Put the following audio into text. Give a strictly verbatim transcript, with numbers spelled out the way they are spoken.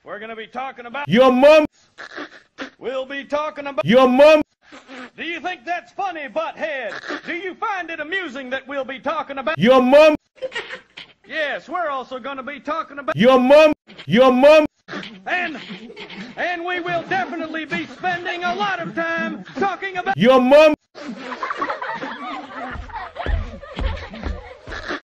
We're going to be talking about your mom. We'll be talking about your mom. Do you think that's funny, Butthead? Do you find it amusing that we'll be talking about your mom? Yes, we're also going to be talking about your mom. Your mom. And and we will definitely be spending a lot of time talking about your mom.